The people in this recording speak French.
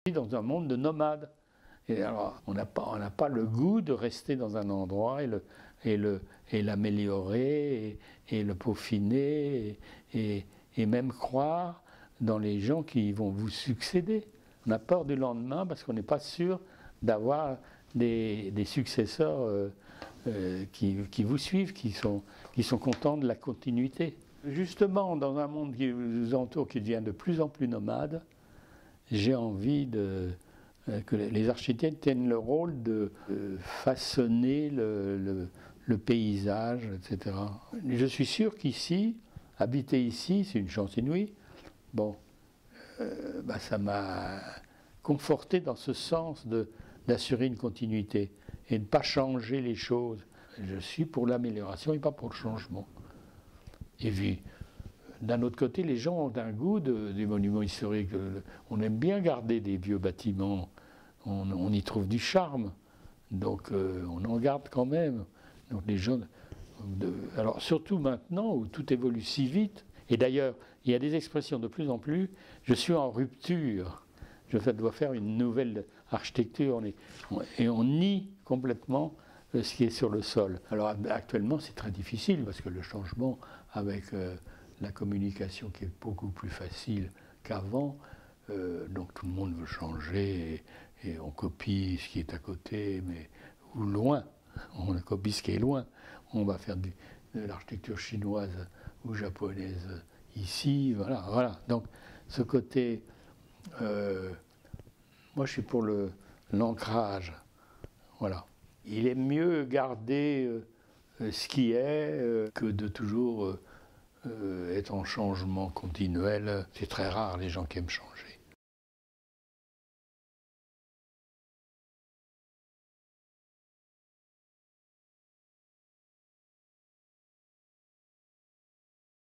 dans un monde de nomades. Et alors, on n'a pas le goût de rester dans un endroit et l'améliorer et le peaufiner et même croire dans les gens qui vont vous succéder. On a peur du lendemain parce qu'on n'est pas sûr d'avoir des successeurs qui vous suivent, qui sont contents de la continuité. Justement, dans un monde qui nous entoure, qui devient de plus en plus nomade, j'ai envie que les architectes tiennent le rôle de façonner le paysage, etc. Je suis sûr qu'ici, habiter ici, c'est une chance inouïe. Bon, ça m'a conforté dans ce sens d'assurer une continuité et de ne pas changer les choses. Je suis pour l'amélioration et pas pour le changement. Et puis, d'un autre côté, les gens ont un goût des monuments historiques. On aime bien garder des vieux bâtiments. On y trouve du charme. Donc, on en garde quand même. Donc, les gens. Alors, surtout maintenant où tout évolue si vite. Et d'ailleurs, il y a des expressions de plus en plus. Je suis en rupture. Je dois faire une nouvelle architecture. Et on nie complètement ce qui est sur le sol. Alors, actuellement, c'est très difficile parce que le changement avec la communication qui est beaucoup plus facile qu'avant, donc tout le monde veut changer et on copie ce qui est à côté, ou loin. On copie ce qui est loin. On va faire de l'architecture chinoise ou japonaise ici, voilà. Donc ce côté, moi je suis pour l'ancrage, voilà. Il est mieux garder ce qui est que de toujours être en changement continuel. C'est très rare les gens qui aiment changer.